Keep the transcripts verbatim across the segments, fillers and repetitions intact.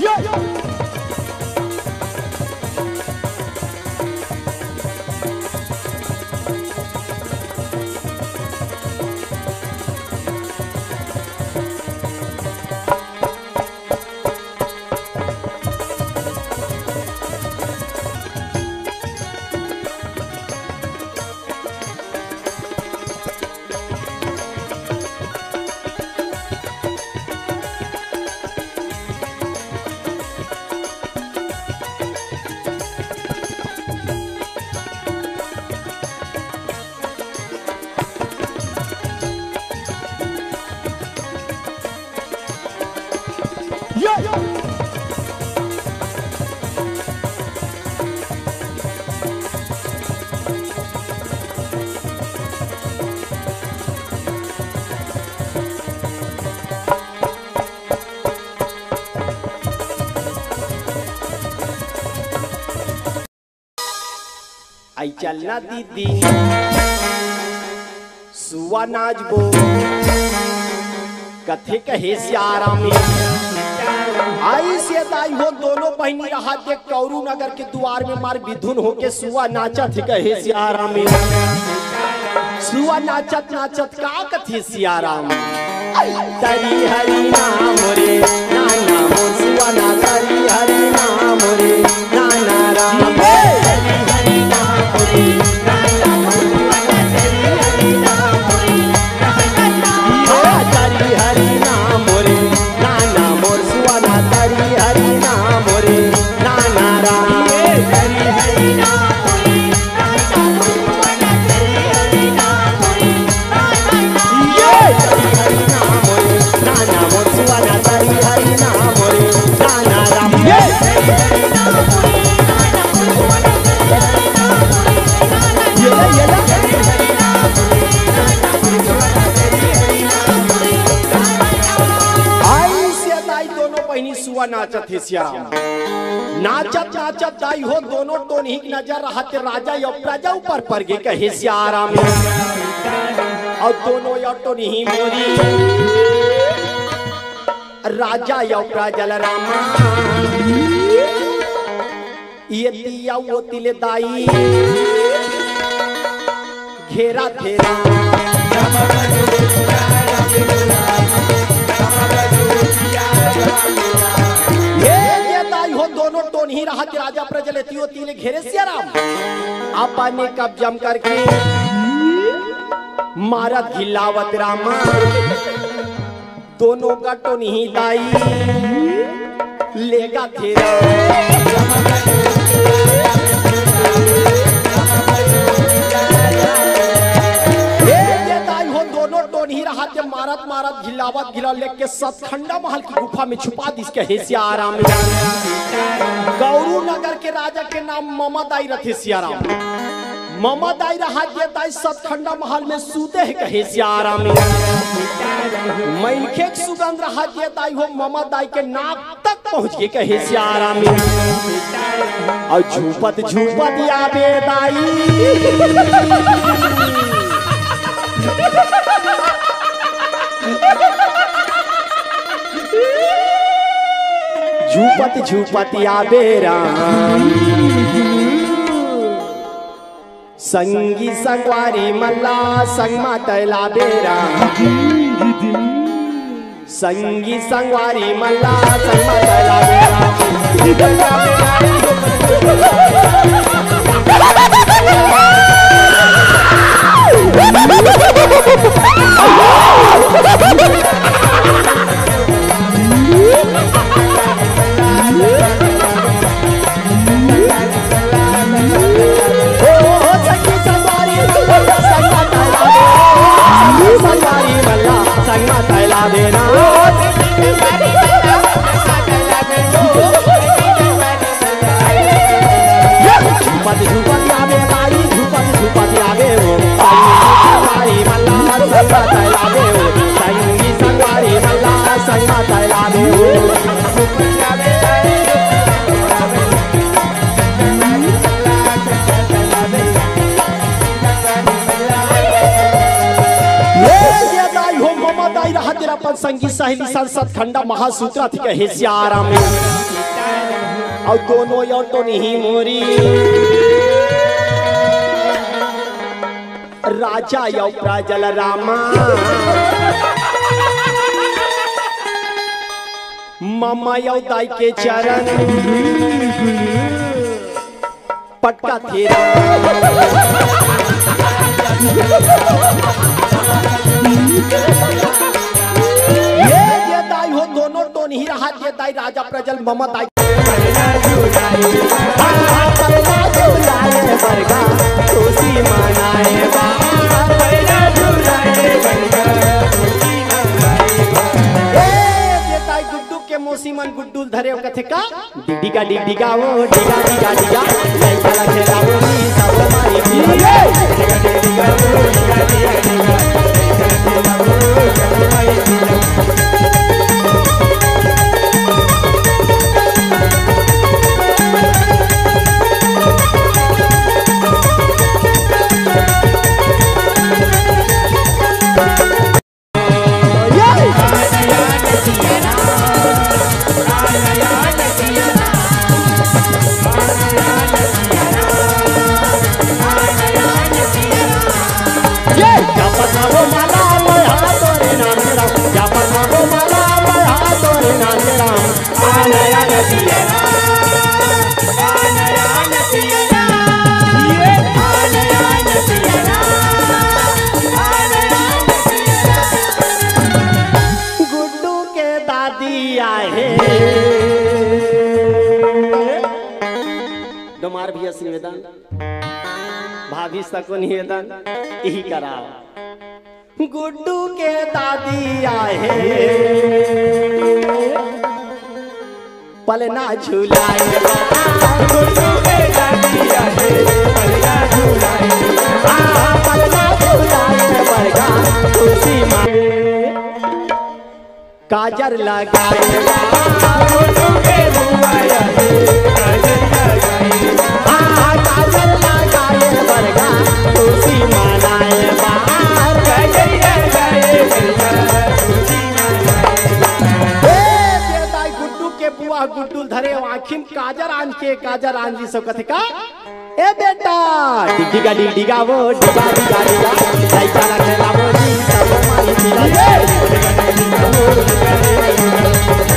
आई चलना दीदी सुआ नाचबो कथे कहे सियारा में आई से दाई हो दोनों बहनी रहा देख कौरू नगर के द्वार में मार विधुन होके सुआ नाचत कहे सियारा में सुआ नाचत नाचत का कथे सियारा में तरी हरि नाम रे नाना मोर सुआ ना तरी हरि नाम रे नाना राम नाचत है श्याम नाचत नाचत दाई हो दोनों तो नहीं नजर रहते राजा या प्रजा ऊपर पर गे कहे सियारा में और दोनों या तो नहीं मोरी राजा या प्रजा रामा ये दिया वो तिले दाई घेरा घेरा दोनों तो नहीं रहा राजा प्रजलती होती ले घेरे सियाराम आपा ने कब जम करके मारत घिलावत रामा दोनों का तो नहीं दाई लेगा घेरा नहीं रहा थे मारत मारत घिलावत घिला लेके सतखंडा महल की गुफा में छुपा दिस के हे सियाराम गौरू नगर के राजा के नाम ममदाई रथे सियाराम ममदाई रहा जे दाई सतखंडा महल में सूते है कहे सियाराम मैलखे सुगंध रहा जे दाई हो ममदाई के नाक तक पहुंच के कहे सियाराम और झूपत झूपत आवे दाई झूपत झूपत आवे राम संगी संगवारी मल्ला संग मातला बेरा संगी संगवारी मल्ला संग मातला बेरा संगी सहेली संसद खंडा महासूत्रा थी कहे सियाराम और दोनों यो तो नहीं मोरी राजा यो प्राजल रामा मामा यो दाई के चरण पटका थेरा ये ये दाई हो दोनों तो नहीं रहा ये दाई राजा प्रजल मामा दाई गुड्डू के मौसी मन गुड्डू धरे कथे का डिडी का डिडी का वो डिगा डिगा डिगा नहीं चला खेला वो नहीं सब मारी डिगा डिगा डिगा वो डिगा डिगा डिगा नहीं चला खेला वो सब मारी डिगा डोमार भी निवेदन भाभी सको निवेदन यही कराओ गुड्डू के दादी आए पलना झूलाए गुड्डू के दादी आए पलना झूलाए पलना झूलाए बरगा खुशी माए काजर लगाए गुड्डू के बुआया काजर लगाए काजर लगाए बरगा खुशी मनाए बाहर काजर लगाए बरगा खुशी मनाए ए दाई गुड्डू के बुआ गुड्डू धरे आँखिम काजर आंज के काजर आंजी सब कथे का ए बेटा डिगा डिगा वो डिगा डिगा डिगा नहीं चला खेला वो जी सब माई दिला डिगा डिगा वो डिगा डिगा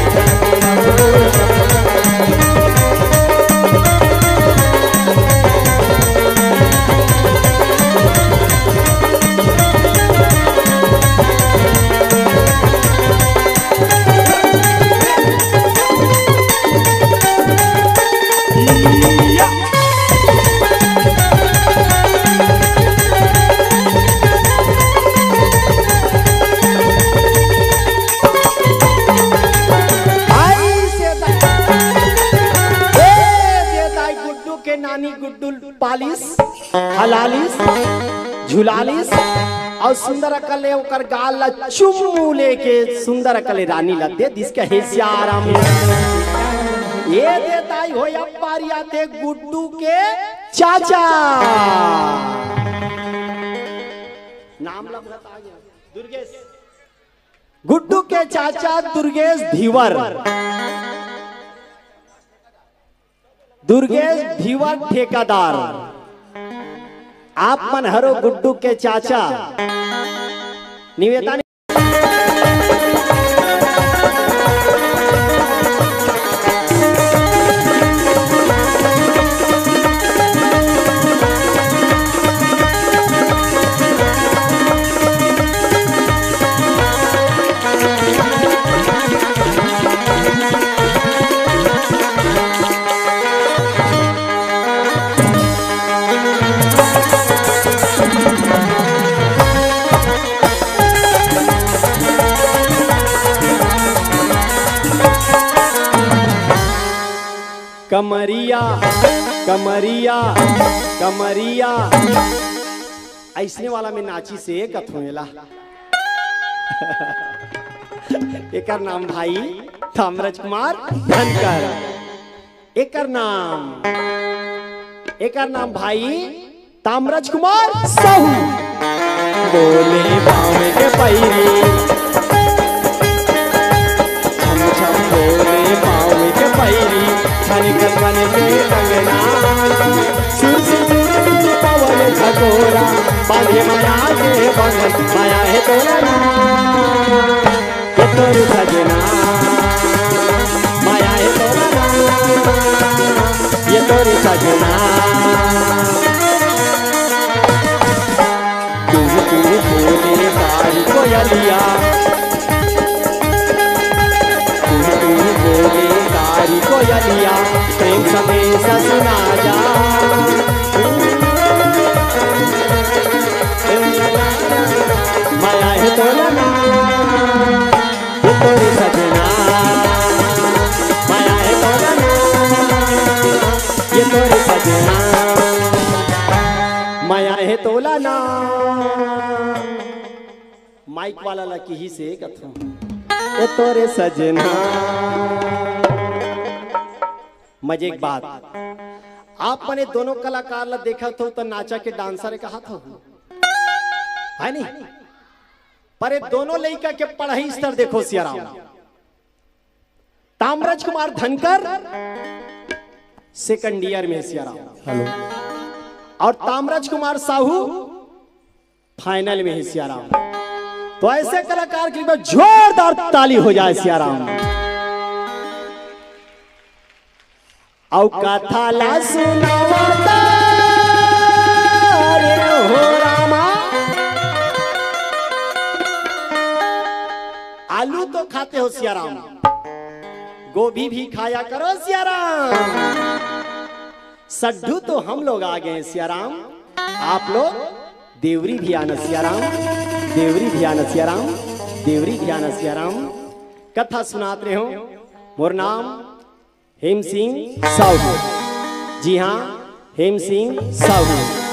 पालिस हलालिस झुलालिस और सुंदर अकले ओकर गाल चुम्मू लेके सुंदर अकले रानी लदे जिसका हेसियारा में ये देताई हो अब बारी आते गुड्डू के चाचा नाम लफड़त आ गया दुर्गेश गुड्डू के चाचा दुर्गेश धीवर दुर्गेश धीवर ठेकेदार आप मन हरो गुड्डू के चाचा निवेदन कमरिया कमरिया कमरिया ऐसने वाला में नाची से कथुएला एकर नाम भाई ताम्रज कुमार धनकर एकर नाम एकर नाम भाई ताम्रज कुमार साहू बोले पाँव के पैरी छम छम बोले पाँव के पैरी खनिकल बन के कंगना सुर सिंदूर बिंदु पवन झकोरा बांधे माया के बंधन माया है तोला ना ये तोरी सजना माया है तोला ना ये तोरी सजना तू तू बोले कारी कोयलिया कोयलिया प्रेम संदेश सुना जा माया है तोला ना ये तोरी सजना माया है तोला ना ये तोरी सजना माया है तोला ना। माइक वाला लकी ही से कथू ये तोरे सजना। मजे एक बात आपने दोनों कलाकार ला देखा तो, तो नाचा के डांसर कहा था है नहीं, पर ये दोनों लड़का के पढ़ाई स्तर देखो सियाराम। ताम्रज कुमार धनकर सेकंड ईयर में सियाराम हेलो, और ताम्रज कुमार साहू फाइनल में है सियाराम। तो ऐसे कलाकार के लिए जोरदार ताली हो जाए सियाराम। औ कथा ला सुनावता रे हो रामा, आलू तो खाते हो सियाराम, गोभी भी खाया करो सियाराम, सड्डू तो हम लोग आ गए सियाराम, आप लोग देवरी भी आना सियाराम, देवरी भी आना सियाराम, देवरी भी आना सियाराम। कथा सुनाते रहे हो। मोर नाम हेम सिंह साहू, जी हाँ हेम सिंह साहू।